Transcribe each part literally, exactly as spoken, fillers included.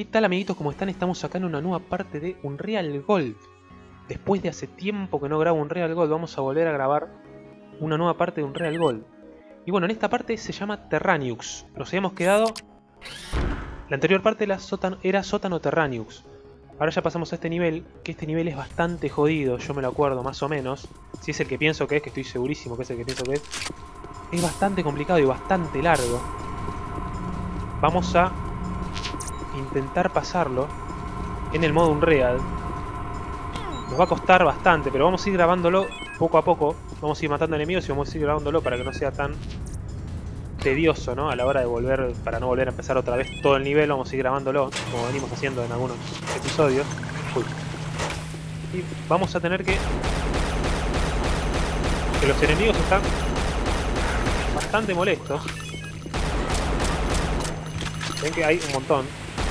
tal, amiguitos? ¿Cómo están? Estamos acá en una nueva parte de Unreal Gold. Después de hace tiempo que no grabo Unreal Gold, vamos a volver a grabar una nueva parte de Unreal Gold. Y bueno, en esta parte se llama Terraniux. Nos habíamos quedado... La anterior parte era sótano, era sótano Terraniux. Ahora ya pasamos a este nivel, que este nivel es bastante jodido, yo me lo acuerdo más o menos. Si es el que pienso que es, que estoy segurísimo que es el que pienso que es. Es bastante complicado y bastante largo. Vamos a intentar pasarlo en el modo Unreal. Nos va a costar bastante, pero vamos a ir grabándolo poco a poco. Vamos a ir matando enemigos y vamos a ir grabándolo para que no sea tan tedioso, ¿no? A la hora de volver, para no volver a empezar otra vez todo el nivel, vamos a ir grabándolo, como venimos haciendo en algunos episodios. Uy. Y vamos a tener que... que los enemigos están bastante molestos. Ven que hay un montón.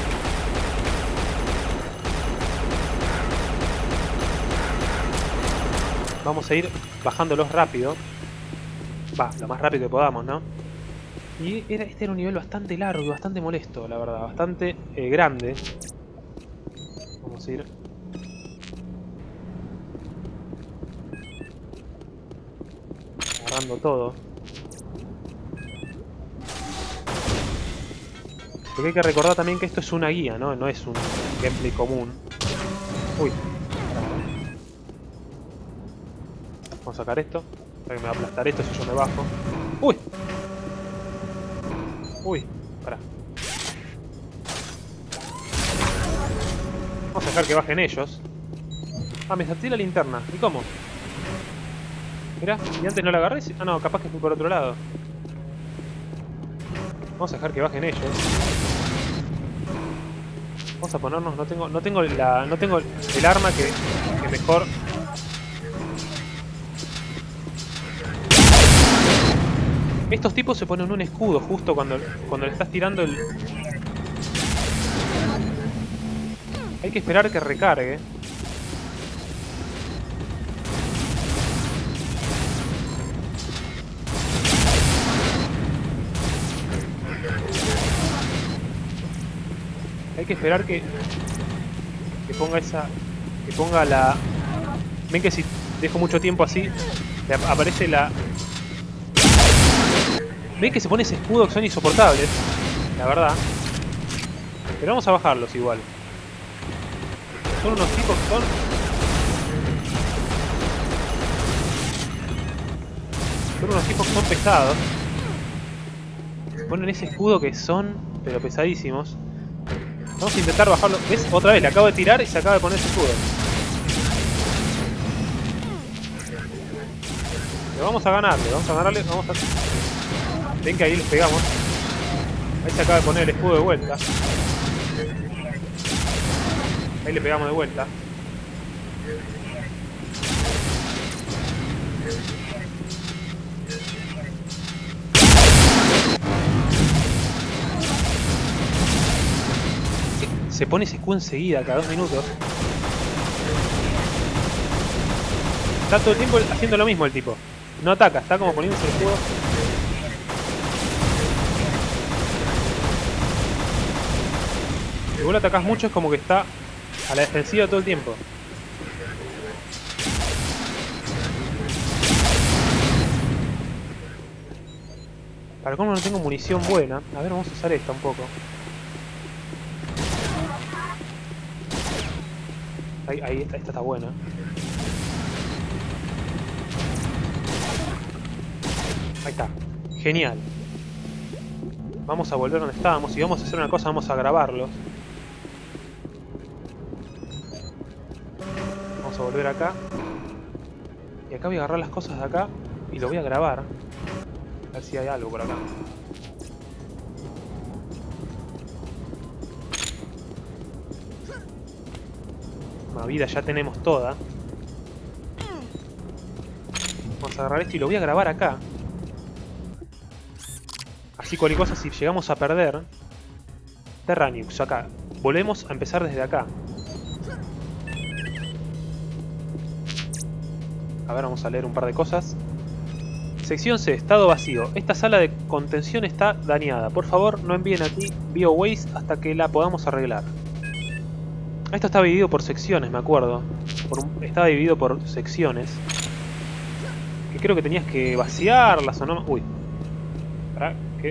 Vamos a ir bajándolos rápido. Va, lo más rápido que podamos, ¿no? Y era, este era un nivel bastante largo y bastante molesto, la verdad. Bastante eh, grande. Vamos a ir... agarrando todo. Porque hay que recordar también que esto es una guía, ¿no? No es un gameplay común. Uy. Vamos a sacar esto. Para que me va a aplastar esto si yo me bajo. ¡Uy! Uy, pará. Vamos a dejar que bajen ellos. Ah, me salté la linterna. ¿Y cómo? Mirá, y antes no la agarré. Ah, no, capaz que fui por otro lado. Vamos a dejar que bajen ellos. Vamos a ponernos... No tengo, no tengo la. No tengo el arma que, que mejor. Estos tipos se ponen un escudo justo cuando, cuando le estás tirando el... Hay que esperar que recargue. Hay que esperar que... que ponga esa... que ponga la... Ven que si dejo mucho tiempo así, le aparece la... Ven que se pone ese escudo que son insoportables, la verdad. Pero vamos a bajarlos igual. Son unos tipos que son... Son unos tipos que son pesados. Se ponen ese escudo que son, pero pesadísimos. Vamos a intentar bajarlo. ¿Ves? Otra vez, le acabo de tirar y se acaba de poner ese escudo. Le vamos a ganarle, vamos a ganarle, vamos a... Ven que ahí les pegamos. Ahí se acaba de poner el escudo de vuelta. Ahí le pegamos de vuelta. Se pone ese escudo enseguida, cada dos minutos. Está todo el tiempo haciendo lo mismo el tipo. No ataca, está como poniéndose el escudo. Si vos lo atacás mucho es como que está a la defensiva todo el tiempo. Para cómo no tengo munición buena. A ver, vamos a usar esta un poco. Ahí, ahí esta, esta está buena. Ahí está. Genial. Vamos a volver donde estábamos y vamos a hacer una cosa, vamos a grabarlos. Vamos a volver acá. Y acá voy a agarrar las cosas de acá y lo voy a grabar. A ver si hay algo por acá. Una vida ya tenemos toda. Vamos a agarrar esto y lo voy a grabar acá. Así cualquier cosa, si llegamos a perder... Terraniux, acá. Volvemos a empezar desde acá. A ver, vamos a leer un par de cosas. Sección C, estado vacío. Esta sala de contención está dañada. Por favor, no envíen aquí BioWaste hasta que la podamos arreglar. Esto estaba dividido por secciones, me acuerdo. Por un... Estaba dividido por secciones. Que creo que tenías que vaciarlas o no. Uy. ¿Para qué?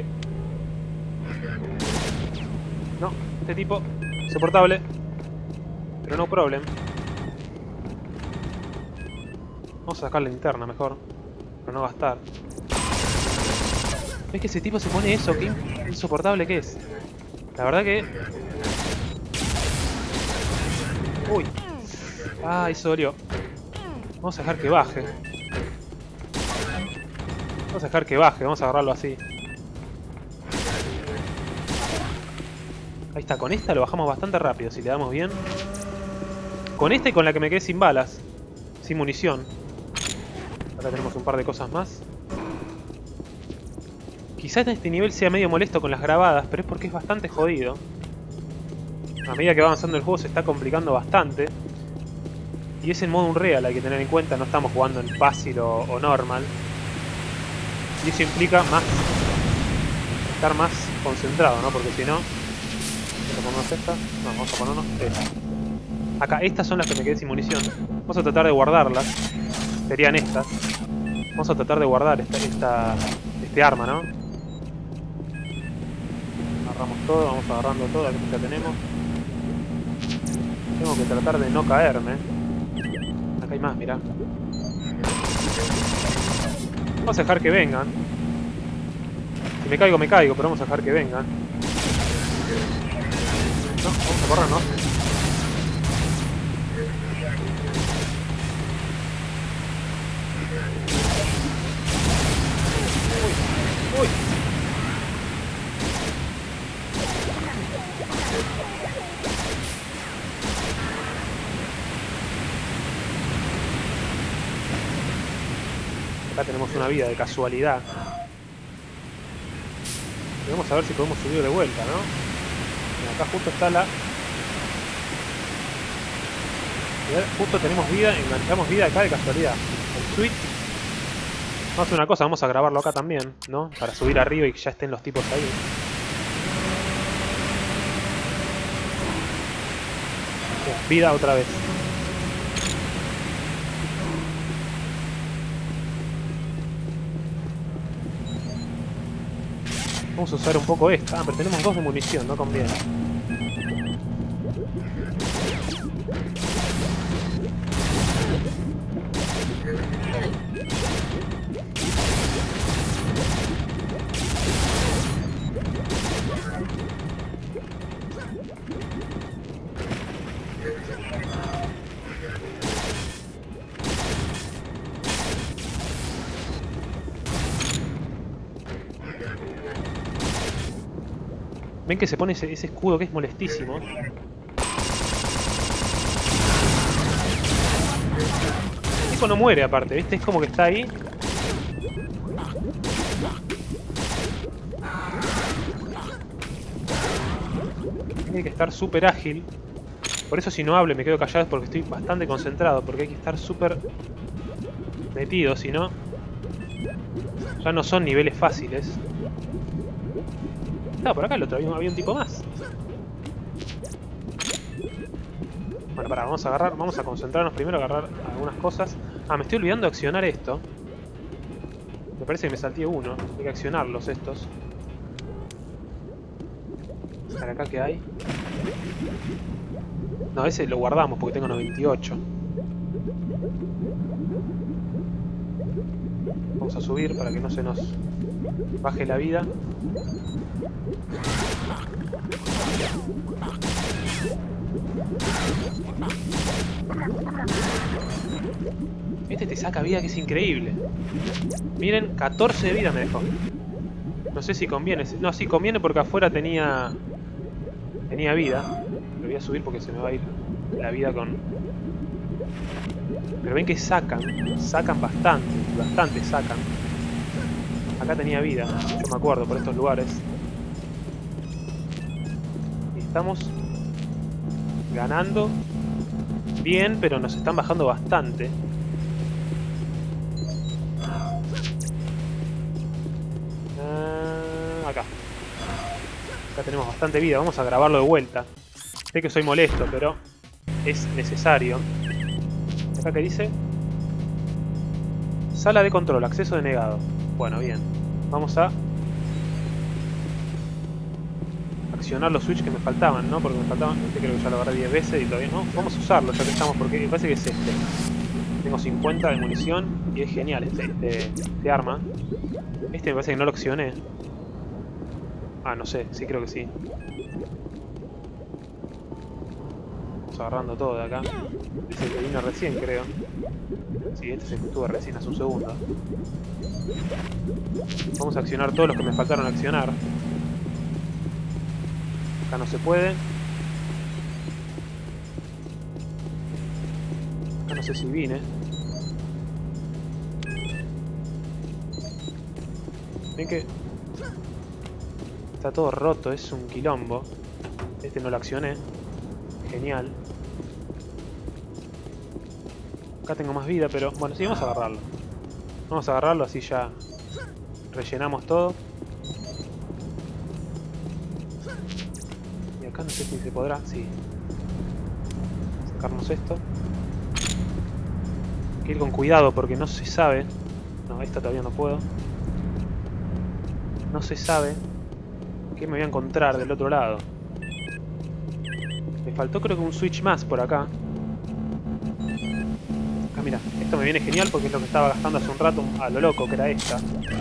No, este tipo... Insoportable. Pero no problem. Vamos a sacar la linterna mejor. Para no gastar. ¿Ves que ese tipo se pone eso? ¿Qué insoportable que es? La verdad que... Uy. Ah, eso dolió. Vamos a dejar que baje. Vamos a dejar que baje, vamos a agarrarlo así. Ahí está, con esta lo bajamos bastante rápido, si le damos bien. Con esta y con la que me quedé sin balas. Sin munición. Acá tenemos un par de cosas más. Quizás en este nivel sea medio molesto con las grabadas, pero es porque es bastante jodido. A medida que va avanzando el juego se está complicando bastante. Y es en modo Unreal, hay que tener en cuenta, no estamos jugando en fácil o, o normal. Y eso implica más estar más concentrado, ¿no? Porque si no... ¿Vamos a ponernos esta? No, vamos a ponernos esta. Acá, estas son las que me quedé sin munición. Vamos a tratar de guardarlas. Serían estas. Vamos a tratar de guardar esta, esta, este arma, ¿no? Agarramos todo, vamos agarrando todo, aquí ya tenemos. Tengo que tratar de no caerme. Acá hay más, mirá. Vamos a dejar que vengan. Si me caigo, me caigo, pero vamos a dejar que vengan. No, vamos a correr, ¿no? Uy, uy. Acá tenemos una vida de casualidad. Y vamos a ver si podemos subir de vuelta, ¿no? Mira, acá justo está la... Mirá, justo tenemos vida, enganchamos vida acá de casualidad. El switch. Vamos a hacer una cosa, vamos a grabarlo acá también, ¿no? Para subir arriba y que ya estén los tipos ahí. Bien, vida otra vez. Vamos a usar un poco esta. Ah, pero tenemos dos de munición, no conviene. Ven que se pone ese, ese escudo que es molestísimo. El tipo no muere aparte, ¿viste? Es como que está ahí. Tiene que estar súper ágil. Por eso si no hablo y me quedo callado es porque estoy bastante concentrado. Porque hay que estar súper metido, si no... Ya no son niveles fáciles. Ah, por acá el otro, había un tipo más. Bueno, pará, vamos a agarrar, vamos a concentrarnos primero a agarrar algunas cosas. Ah, me estoy olvidando de accionar esto. Me parece que me salté uno. Hay que accionarlos estos. ¿Para acá qué hay? No, ese lo guardamos porque tengo noventa y ocho. Vamos a subir para que no se nos baje la vida. Este te saca vida que es increíble. Miren, catorce de vida me dejó. No sé si conviene. No, sí conviene porque afuera tenía... Tenía vida. Lo voy a subir porque se me va a ir la vida con... Pero ven que sacan. Sacan bastante. Bastante sacan. Acá tenía vida. Yo me acuerdo por estos lugares. Y estamos... ganando. Bien, pero nos están bajando bastante. Uh, acá. Acá tenemos bastante vida. Vamos a grabarlo de vuelta. Sé que soy molesto, pero es necesario. Acá que dice... Sala de control, acceso denegado. Bueno, bien. Vamos a... accionar los switches que me faltaban, ¿no? Porque me faltaban... Este creo que ya lo agarré diez veces y todavía no. Vamos a usarlo ya que estamos, porque me parece que es este. Tengo cincuenta de munición y es genial este, este, este arma. Este me parece que no lo accioné. Ah, no sé, sí creo que sí. Vamos agarrando todo de acá. Este es el que vino recién, creo. Sí, este es el que estuvo recién hace un segundo. Vamos a accionar todos los que me faltaron accionar. Acá no se puede. Acá no sé si vine. Ven que... está todo roto, es un quilombo. Este no lo accioné. Genial. Acá tengo más vida, pero... bueno, sí, vamos a agarrarlo. Vamos a agarrarlo, así ya rellenamos todo. Y acá no sé si se podrá, sí. Sacarnos esto. Hay que ir con cuidado porque no se sabe. No, esta todavía no puedo. No se sabe qué me voy a encontrar del otro lado. Me faltó creo que un switch más por acá. Acá mira, esto me viene genial porque es lo que estaba gastando hace un rato a lo loco, que era esta.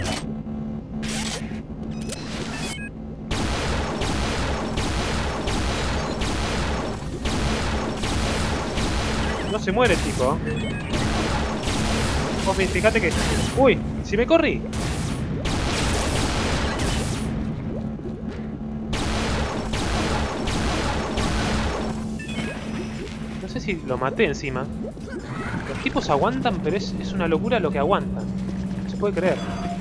No se muere el tipo. Vos fíjate que... ¡uy! ¡Si me corrí! No sé si lo maté encima. Los tipos aguantan, pero es, es una locura lo que aguantan. No se puede creer.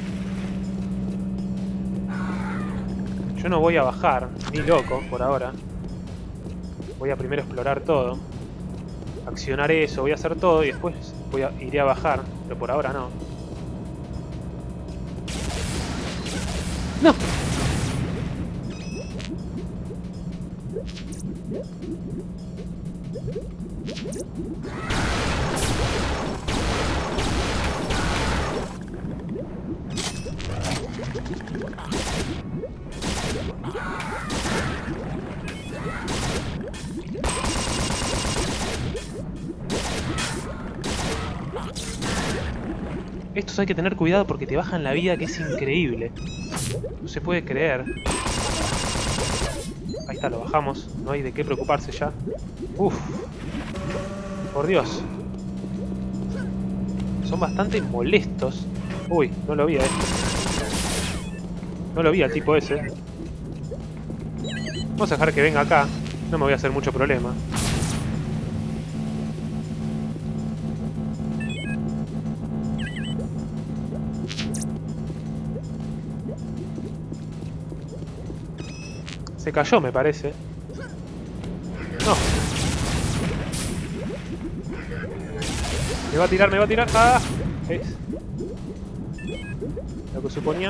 Yo no voy a bajar, ni loco, por ahora. Voy a primero explorar todo. Accionar eso, voy a hacer todo y después voy a, iré a bajar. Pero por ahora no. ¡No! Estos hay que tener cuidado porque te bajan la vida, que es increíble. No se puede creer. Ahí está, lo bajamos. No hay de qué preocuparse ya. Uf. Por Dios. Son bastante molestos. Uy, no lo vi a este. No lo vi al tipo ese. Vamos a dejar que venga acá. No me voy a hacer mucho problema. Se cayó, me parece. No. Me va a tirar, me va a tirar. ¡Ah! Es lo que suponía.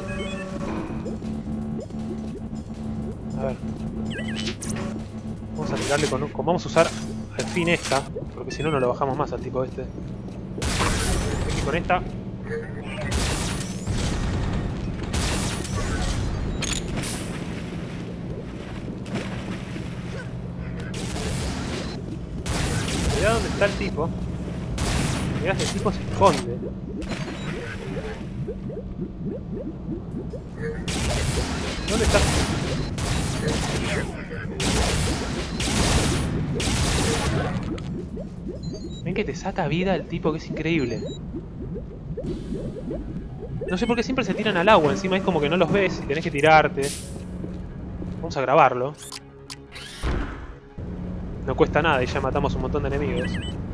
A ver. Vamos a tirarle con, con... vamos a usar al fin esta. Porque si no, no lo bajamos más al tipo este. Aquí con esta. Mirá dónde está el tipo. Mirá, este tipo se esconde. ¿Dónde está? Ven que te saca vida el tipo, que es increíble. No sé por qué siempre se tiran al agua. Encima es como que no los ves y tenés que tirarte. Vamos a grabarlo. No cuesta nada y ya matamos un montón de enemigos.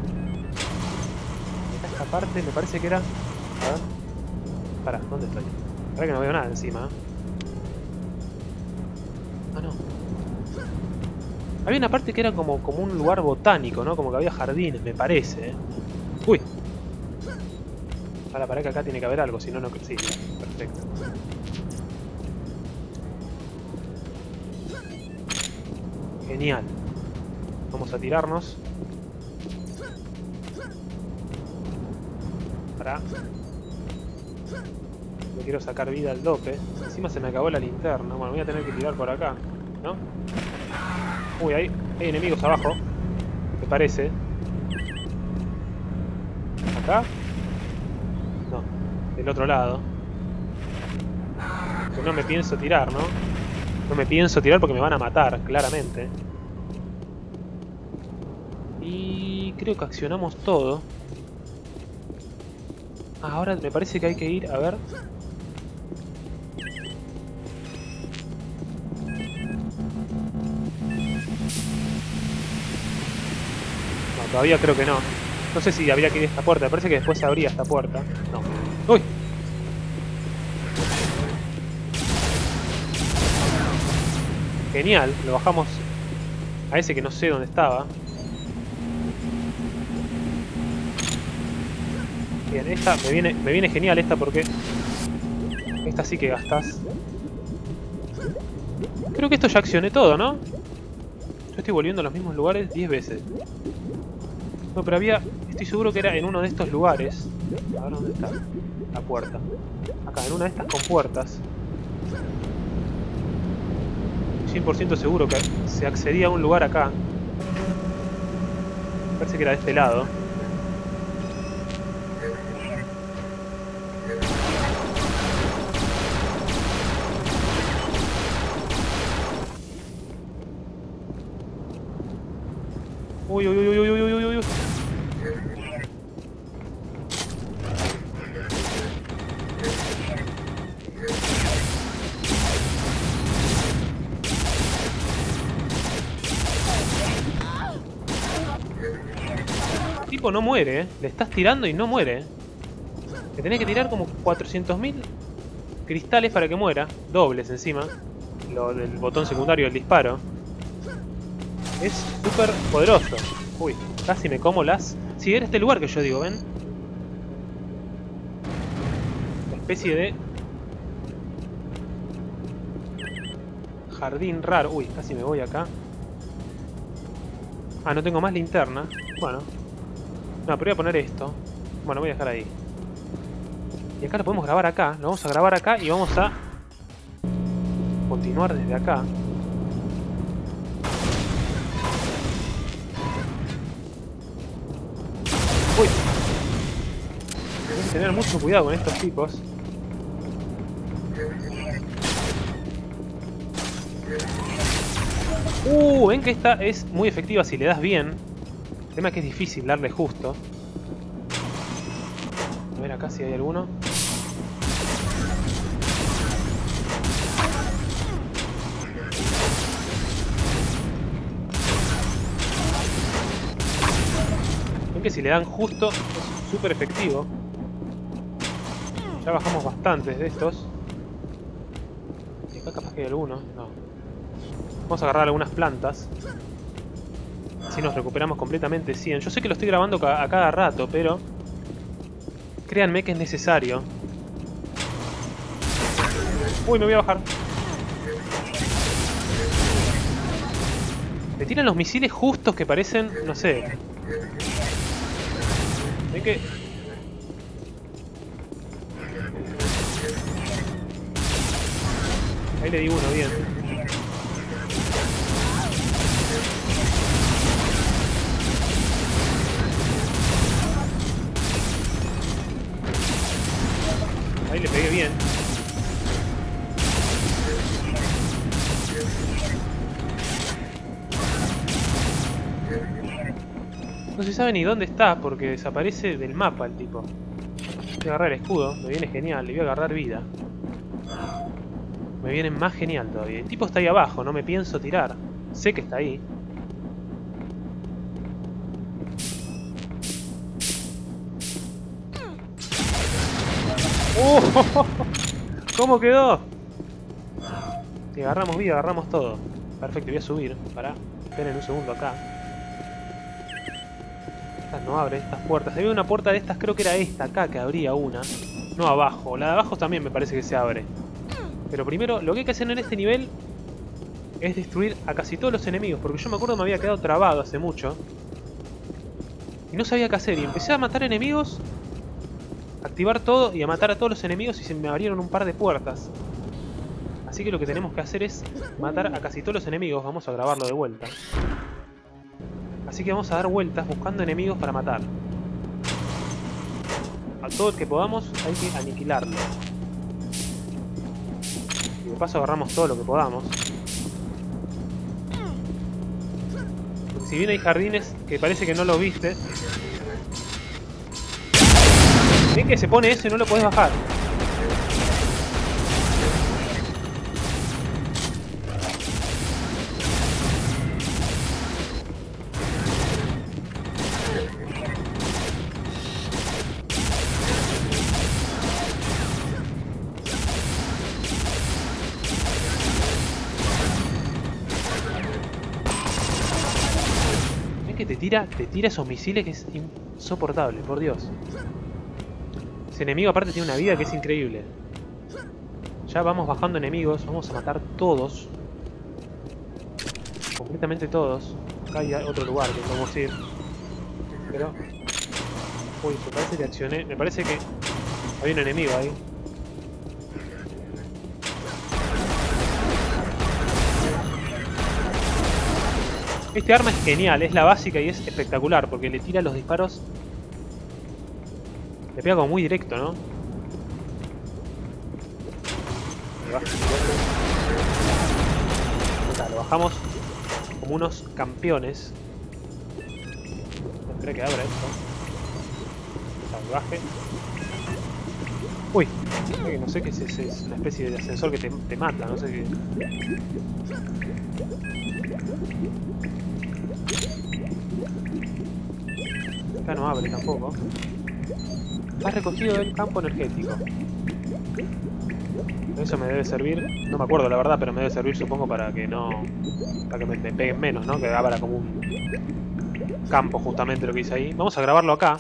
Esta parte me parece que era... a ver. Pará, ¿dónde estoy? Pará que no veo nada encima. Ah, no. Había una parte que era como, como un lugar botánico, ¿no? Como que había jardines, me parece. ¿eh? Uy. Ahora, pará que acá tiene que haber algo, si no, no... sí, perfecto. Genial. Vamos a tirarnos. Pará. No quiero sacar vida al dope. Encima se me acabó la linterna. Bueno, voy a tener que tirar por acá, ¿no? Uy, ahí hay enemigos abajo. ¿Te parece? ¿Acá? No, del otro lado. Que no me pienso tirar, ¿no? No me pienso tirar porque me van a matar, claramente. Y creo que accionamos todo. Ah, ahora me parece que hay que ir, a ver. No, todavía creo que no. No sé si habría que ir a esta puerta. Me parece que después se abría esta puerta. No. ¡Uy! Genial. Lo bajamos a ese que no sé dónde estaba. Bien, esta me viene, me viene genial esta porque... Esta sí que gastas. Creo que esto ya accioné todo, ¿no? Yo estoy volviendo a los mismos lugares diez veces. No, pero había... Estoy seguro que era en uno de estos lugares. A ver dónde está la puerta. Acá, en una de estas con puertas. cien por ciento seguro que se accedía a un lugar acá. Parece que era de este lado. Uy, uy, uy, uy, uy, uy, uy, uy. El tipo no muere, ¿eh? Le estás tirando y no muere. Le tenés que tirar como cuatrocientos mil cristales para que muera. Dobles encima. Lo del botón secundario del disparo. Es súper poderoso. Uy, casi me como las... Sí, era este lugar que yo digo, ¿ven? Una especie de... jardín raro. Uy, casi me voy acá. Ah, no tengo más linterna. Bueno. No, pero voy a poner esto. Bueno, voy a dejar ahí. Y acá lo podemos grabar acá. Lo vamos a grabar acá y vamos a... continuar desde acá. Uy. Hay que tener mucho cuidado con estos tipos. Uh, ven que esta es muy efectiva si le das bien. El tema es que es difícil darle justo. A ver acá si hay alguno. Ven que si le dan justo es súper efectivo. Ya bajamos bastantes de estos. Y acá capaz que hay alguno. No. Vamos a agarrar algunas plantas. Así nos recuperamos completamente cien. Yo sé que lo estoy grabando a cada rato, pero... créanme que es necesario. Uy, me voy a bajar. Le tiran los misiles justos que parecen... no sé. Ven que... ahí le di uno, bien. Ahí le pegué bien. No se sabe ni dónde está porque desaparece del mapa el tipo. Voy a agarrar el escudo, me viene genial, le voy a agarrar vida. Me viene más genial todavía. El tipo está ahí abajo, no me pienso tirar. Sé que está ahí. ¡Oh! ¿Cómo quedó? Y agarramos vida, agarramos todo. Perfecto, voy a subir. Pará, esperen un segundo acá. Estas no abren, estas puertas. Había una puerta de estas, creo que era esta acá, que abría una. No abajo. La de abajo también me parece que se abre. Pero primero, lo que hay que hacer en este nivel es destruir a casi todos los enemigos, porque yo me acuerdo que me había quedado trabado hace mucho y no sabía qué hacer, y empecé a matar enemigos, a activar todo y a matar a todos los enemigos, y se me abrieron un par de puertas. Así que lo que tenemos que hacer es matar a casi todos los enemigos. Vamos a grabarlo de vuelta. Así que vamos a dar vueltas buscando enemigos para matar. A todo el que podamos hay que aniquilarlo. Y de paso agarramos todo lo que podamos. Porque si bien hay jardines que parece que no lo viste, ven que se pone eso y no lo podés bajar. Ven que te tira, te tira esos misiles que es insoportable, por Dios. Ese enemigo aparte tiene una vida que es increíble. Ya vamos bajando enemigos, vamos a matar todos. Completamente todos. Acá hay otro lugar que podemos ir. Pero... uy, me parece que accioné. Me parece que hay un enemigo ahí. Este arma es genial, es la básica y es espectacular porque le tira los disparos. Le pega como muy directo, ¿no? Lo bajamos como unos campeones. No creo que abra esto. Salvaje. Uy, no sé qué es, es, es una especie de ascensor que te, te mata, no sé qué. Acá no abre tampoco. Has recogido el campo energético. Eso me debe servir, no me acuerdo la verdad, pero me debe servir supongo para que no... para que me, me peguen menos, ¿no? Que abra como un campo justamente lo que hice ahí. Vamos a grabarlo acá.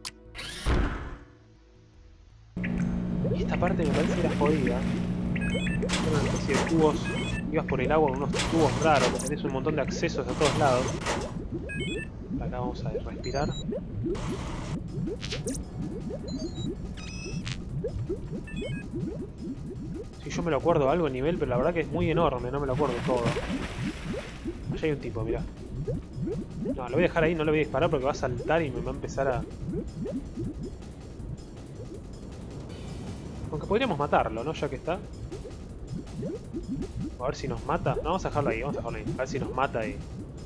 Y esta parte me parece que era jodida. Era una especie de tubos, ibas por el agua con unos tubos raros, que tenés un montón de accesos a todos lados. Acá vamos a respirar. Si yo me lo acuerdo algo a nivel, pero la verdad que es muy enorme, no me lo acuerdo todo. Allá hay un tipo, mirá. No, lo voy a dejar ahí, no lo voy a disparar porque va a saltar y me va a empezar a... Aunque podríamos matarlo, ¿no? Ya que está. A ver si nos mata. No, vamos a dejarlo ahí, vamos a dejarlo ahí. A ver si nos mata y...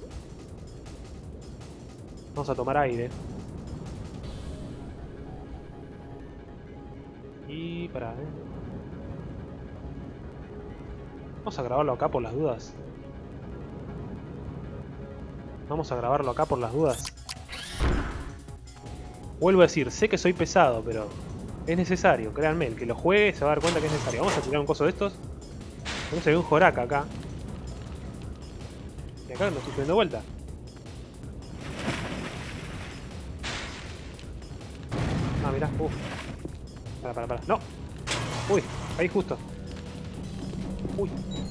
Vamos a tomar aire. Y... para... ¿eh? Vamos a grabarlo acá por las dudas. Vamos a grabarlo acá por las dudas. Vuelvo a decir, sé que soy pesado, pero es necesario, créanme, el que lo juegue se va a dar cuenta que es necesario. Vamos a tirar un coso de estos. No se ve un Joraka acá. Y acá no estoy subiendo vuelta. Ah, mirá, uff. Para, para, para. ¡No! Uy, ahí justo. Uy.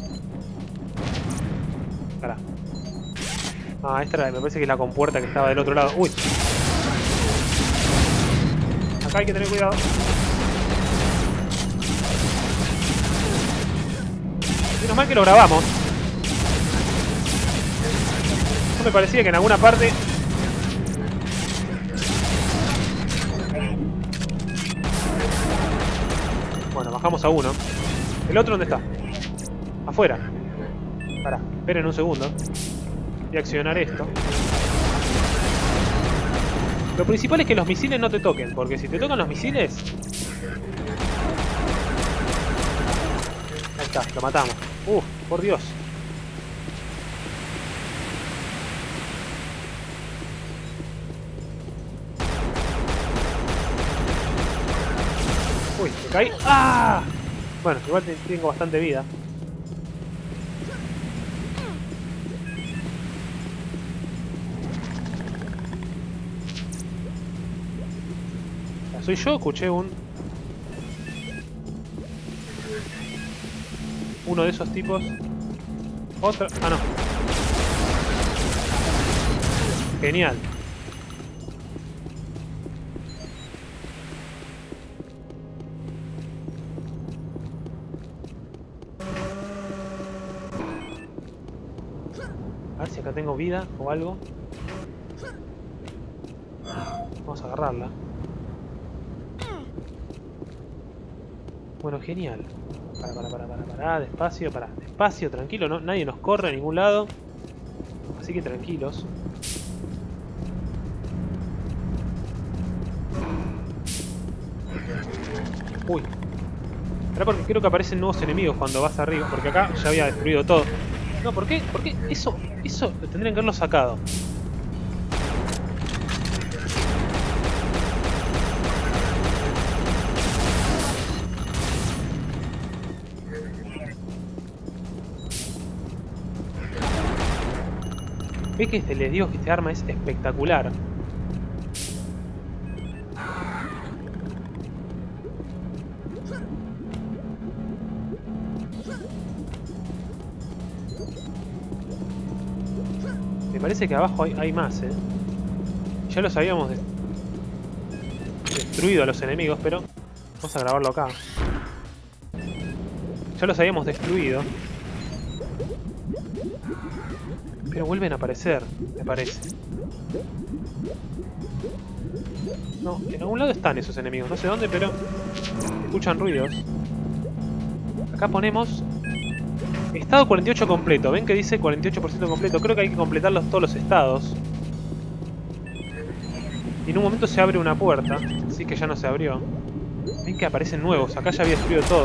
Pará. Ah, esta era, me parece que es la compuerta que estaba del otro lado. Uy. Acá hay que tener cuidado. Menos mal que lo grabamos. No me parecía que en alguna parte... Bueno, bajamos a uno. ¿El otro dónde está? Afuera. Pará, esperen un segundo. Voy a accionar esto. Lo principal es que los misiles no te toquen, porque si te tocan los misiles... Ahí está, lo matamos. Uf, por Dios. Uy, me caí. ¡Ah! Bueno, igual tengo bastante vida. ¿Soy yo? Escuché un... Uno de esos tipos. Otra... Ah, no. Genial. A ver si acá tengo vida o algo. Vamos a agarrarla. Bueno, genial. Para, para, para, para, para, despacio, para, despacio, tranquilo, no, nadie nos corre a ningún lado. Así que tranquilos. Uy. Ahora porque creo que aparecen nuevos enemigos cuando vas arriba, porque acá ya había destruido todo. No, ¿por qué? ¿Por qué? Eso, eso lo tendrían que haberlo sacado. ¿Ves que este, les digo que este arma es espectacular? Me parece que abajo hay, hay más, ¿eh? Ya los habíamos de destruido a los enemigos, pero... Vamos a grabarlo acá. Ya los habíamos destruido. Pero vuelven a aparecer, me parece. No, en algún lado están esos enemigos, no sé dónde, pero... Escuchan ruidos. Acá ponemos... Estado cuarenta y ocho completo. ¿Ven que dice cuarenta y ocho por ciento completo? Creo que hay que completar los, todos los estados. Y en un momento se abre una puerta. Así que ya no se abrió. Ven que aparecen nuevos. Acá ya había destruido todo.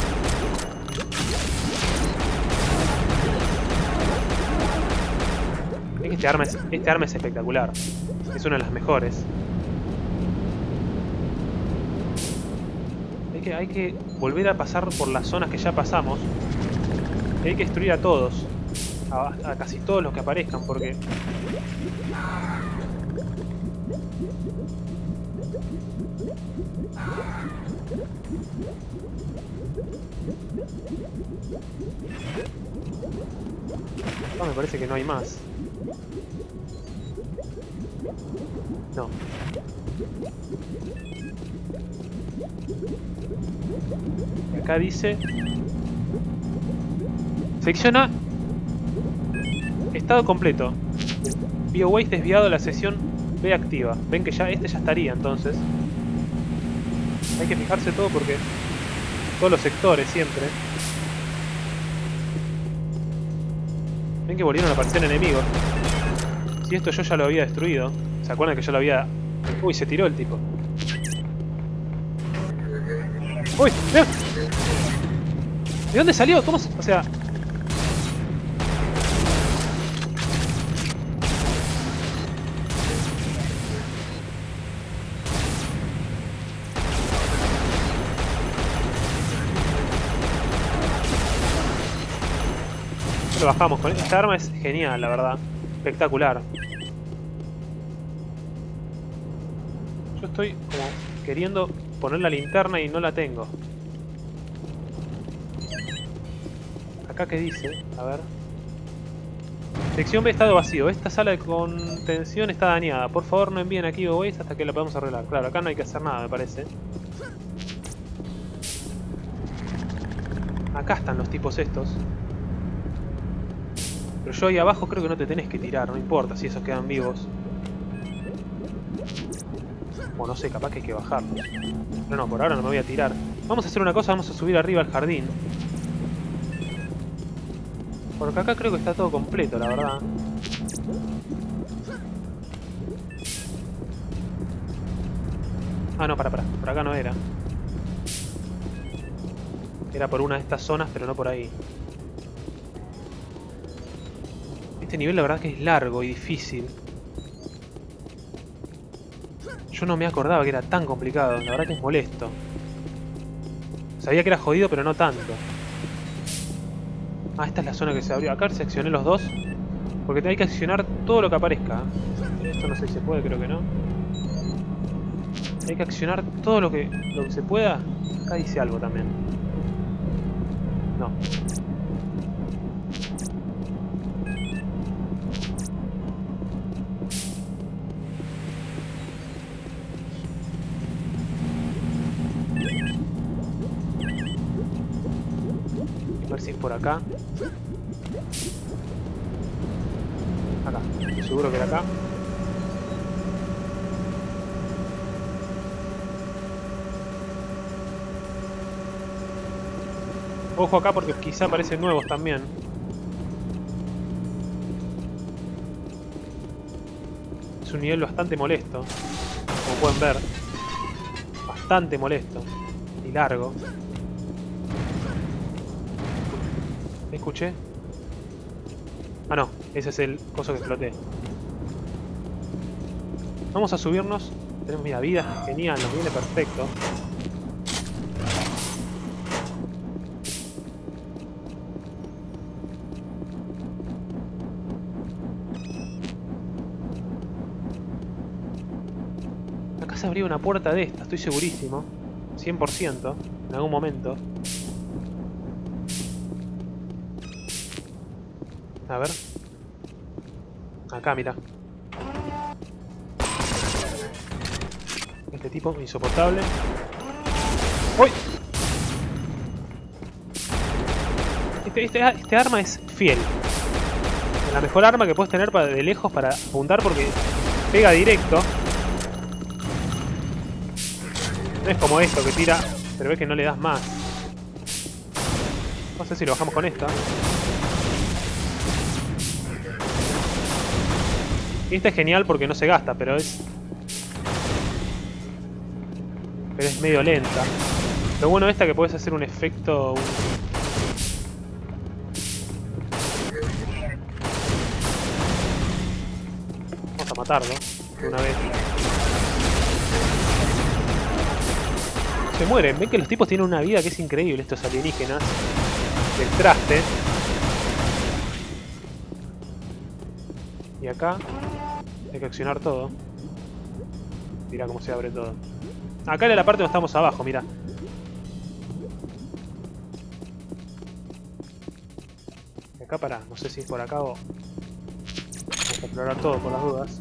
Ven que este arma es, este arma es espectacular. Es una de las mejores. Hay que, hay que volver a pasar por las zonas que ya pasamos. Y hay que destruir a todos. A, a casi todos los que aparezcan, porque... No, me parece que no hay más. No. Y acá dice... Selecciona estado completo. BioWaste desviado a la sesión B activa. Ven que ya este ya estaría entonces. Hay que fijarse todo porque todos los sectores siempre. Ven que volvieron a aparecer enemigos. Si esto yo ya lo había destruido. ¿Se acuerdan que yo lo había... Uy, se tiró el tipo. Uy, mira. ¿De dónde salió? ¿Cómo se...? O sea... Lo bajamos con esta arma, es genial, la verdad. Espectacular. Yo estoy como queriendo poner la linterna y no la tengo. Acá qué dice, a ver. Sección B, estado vacío. Esta sala de contención está dañada. Por favor no envíen aquí BioWaste hasta que la podamos arreglar. Claro, acá no hay que hacer nada, me parece. Acá están los tipos estos. Pero yo ahí abajo creo que no te tenés que tirar, no importa si esos quedan vivos. O no sé, capaz que hay que bajarlos. Pero no, por ahora no me voy a tirar. Vamos a hacer una cosa, vamos a subir arriba al jardín. Porque acá creo que está todo completo, la verdad. Ah, no, para, para. Por acá no era. Era por una de estas zonas, pero no por ahí. Este nivel la verdad que es largo y difícil. Yo no me acordaba que era tan complicado, la verdad que es molesto. Sabía que era jodido, pero no tanto. Ah, esta es la zona que se abrió. Acá seccioné los dos. Porque hay que accionar todo lo que aparezca. Esto no sé si se puede, creo que no. Hay que accionar todo lo que, lo que se pueda. Acá dice algo también. No. ver si es por acá. Acá, seguro que era acá. Ojo acá porque quizá aparecen nuevos también. Es un nivel bastante molesto, como pueden ver. Bastante molesto. Y largo. ¿Escuché? Ah, no. Ese es el coso que exploté. Vamos a subirnos. Tenemos, mira, vida. Genial, nos viene perfecto. Acá se abría una puerta de esta, estoy segurísimo. cien por ciento. En algún momento. A ver. Acá, mira. Este tipo, insoportable. ¡Uy! Este, este, este arma es fiel. La mejor arma que puedes tener para, de lejos para apuntar porque pega directo. No es como esto que tira, pero ves que no le das más. No sé si lo bajamos con esta. Y esta es genial porque no se gasta, pero es... Pero es medio lenta. Lo bueno de esta es que puedes hacer un efecto... Un... Vamos a matarlo de una vez. Se mueren. Ven que los tipos tienen una vida que es increíble, estos alienígenas. Del traste. Y acá hay que accionar todo. Mira cómo se abre todo. Acá era la parte donde estamos abajo, mira. Acá para, no sé si es por acá o... Vamos a explorar todo por las dudas.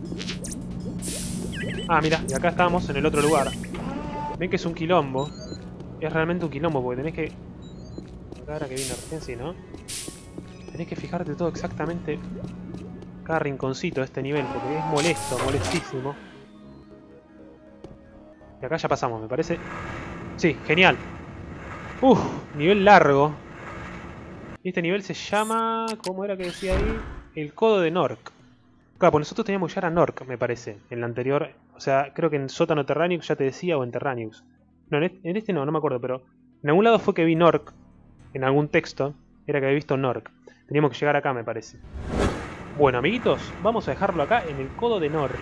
Ah, mira, y acá estamos en el otro lugar. Ven que es un quilombo. Es realmente un quilombo porque tenés que... Ahora que viene recién, sí, ¿no? Tenés que fijarte todo exactamente... Cada rinconcito de este nivel porque es molesto, molestísimo. Y acá ya pasamos, me parece. Sí, genial. Uff, nivel largo. Y este nivel se llama... ¿Cómo era que decía ahí? El Codo de Nork. Claro, pues nosotros teníamos que llegar a Nork, me parece. En la anterior... O sea, creo que en Sótano Terranius ya te decía, o en Terranius. No, en este, en este no, no me acuerdo, pero... En algún lado fue que vi Nork. En algún texto. Era que había visto Nork. Teníamos que llegar acá, me parece. Bueno, amiguitos, vamos a dejarlo acá en el Codo de Nork.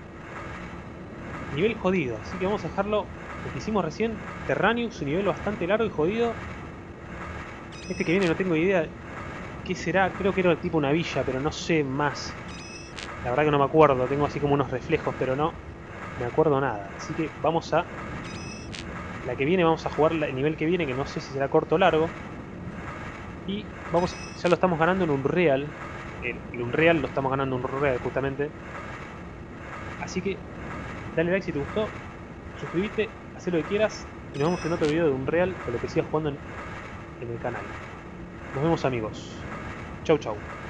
Nivel jodido, así que vamos a dejarlo lo que hicimos recién. Terranius, un nivel bastante largo y jodido. Este que viene no tengo idea qué será, creo que era tipo una villa, pero no sé más. La verdad que no me acuerdo, tengo así como unos reflejos, pero no me acuerdo nada. Así que vamos a... La que viene, vamos a jugar el nivel que viene, que no sé si será corto o largo. Y vamos, ya lo estamos ganando en Unreal. El, el Unreal lo estamos ganando en Unreal justamente. Así que dale like si te gustó, suscríbete, haz lo que quieras y nos vemos en otro video de Unreal o lo que sigas jugando en, en el canal. Nos vemos, amigos. Chau chau.